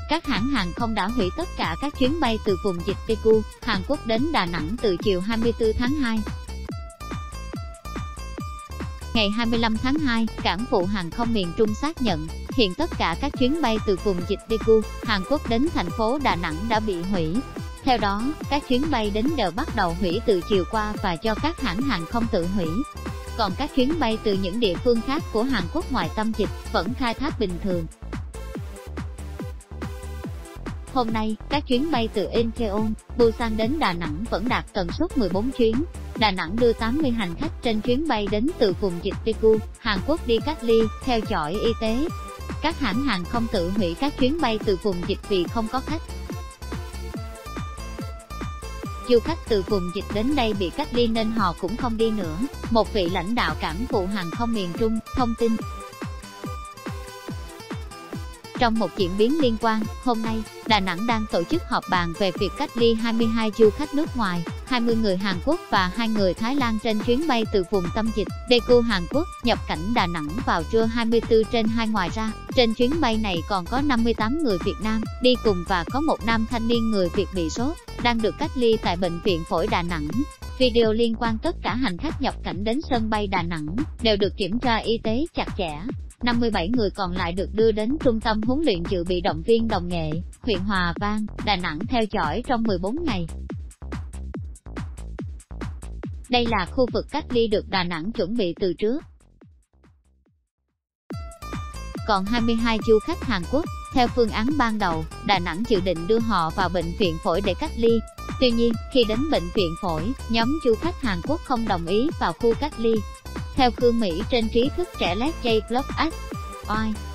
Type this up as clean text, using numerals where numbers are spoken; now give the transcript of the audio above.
Các hãng hàng không đã hủy tất cả các chuyến bay từ vùng dịch Daegu, Hàn Quốc đến Đà Nẵng từ chiều 24 tháng 2. Ngày 25 tháng 2, cảng vụ hàng không miền Trung xác nhận, hiện tất cả các chuyến bay từ vùng dịch Daegu, Hàn Quốc đến thành phố Đà Nẵng đã bị hủy. Theo đó, các chuyến bay đến đều bắt đầu hủy từ chiều qua và do các hãng hàng không tự hủy. Còn các chuyến bay từ những địa phương khác của Hàn Quốc ngoài tâm dịch vẫn khai thác bình thường. Hôm nay, các chuyến bay từ Incheon, Busan đến Đà Nẵng vẫn đạt tần suất 14 chuyến. Đà Nẵng đưa 80 hành khách trên chuyến bay đến từ vùng dịch Daegu, Hàn Quốc đi cách ly, theo dõi y tế. Các hãng hàng không tự hủy các chuyến bay từ vùng dịch vì không có khách. Du khách từ vùng dịch đến đây bị cách ly nên họ cũng không đi nữa, một vị lãnh đạo cảng vụ hàng không miền Trung thông tin. Trong một diễn biến liên quan, hôm nay, Đà Nẵng đang tổ chức họp bàn về việc cách ly 22 du khách nước ngoài, 20 người Hàn Quốc và 2 người Thái Lan trên chuyến bay từ vùng tâm dịch Daegu Hàn Quốc nhập cảnh Đà Nẵng vào trưa 24/2. Ngoài ra, trên chuyến bay này còn có 58 người Việt Nam đi cùng và có một nam thanh niên người Việt bị sốt, đang được cách ly tại Bệnh viện Phổi Đà Nẵng. Video liên quan tất cả hành khách nhập cảnh đến sân bay Đà Nẵng đều được kiểm tra y tế chặt chẽ. 57 người còn lại được đưa đến Trung tâm huấn luyện dự bị động viên Đồng Nghệ, huyện Hòa Vang, Đà Nẵng theo dõi trong 14 ngày. Đây là khu vực cách ly được Đà Nẵng chuẩn bị từ trước. Còn 22 du khách Hàn Quốc, theo phương án ban đầu, Đà Nẵng dự định đưa họ vào bệnh viện phổi để cách ly. Tuy nhiên, khi đến bệnh viện phổi, nhóm du khách Hàn Quốc không đồng ý vào khu cách ly. Theo Cương Mỹ trên trí thức trẻ Let's J Club X.